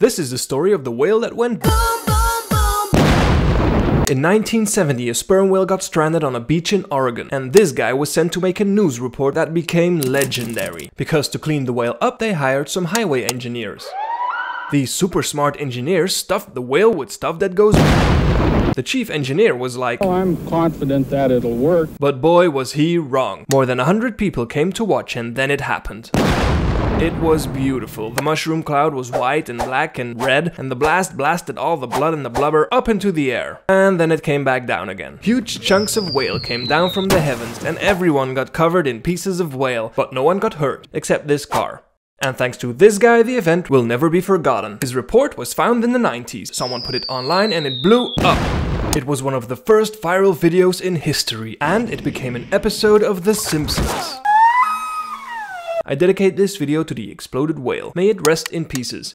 This is the story of the whale that went boom, boom, boom. In 1970, a sperm whale got stranded on a beach in Oregon, and this guy was sent to make a news report that became legendary. Because to clean the whale up, they hired some highway engineers. These super smart engineers stuffed the whale with stuff that goes. The chief engineer was like, "Oh, I'm confident that it'll work." But boy was he wrong. More than 100 people came to watch, and then it happened. It was beautiful. The mushroom cloud was white and black and red, and the blast blasted all the blood and the blubber up into the air. And then it came back down again. Huge chunks of whale came down from the heavens, and everyone got covered in pieces of whale, but no one got hurt, except this car. And thanks to this guy, the event will never be forgotten. His report was found in the 90s. Someone put it online and it blew up. It was one of the first viral videos in history, and it became an episode of The Simpsons. I dedicate this video to the exploded whale. May it rest in pieces.